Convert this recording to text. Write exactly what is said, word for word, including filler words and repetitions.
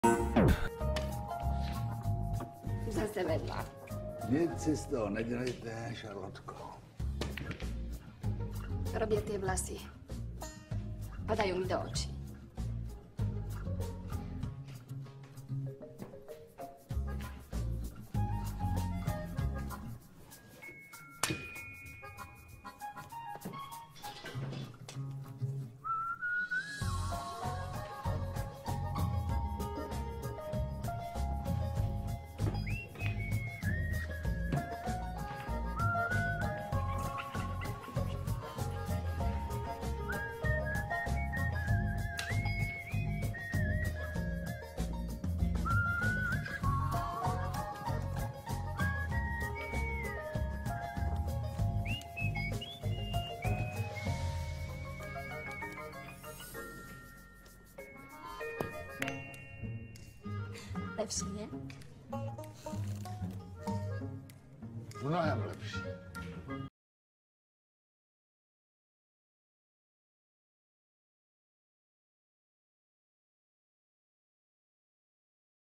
Zase vedla. Nic si z toho nedělejte, Šarlotko. Robia tie vlasy. Padajú mi do očí. Lepší, nie? Mnohem lepší.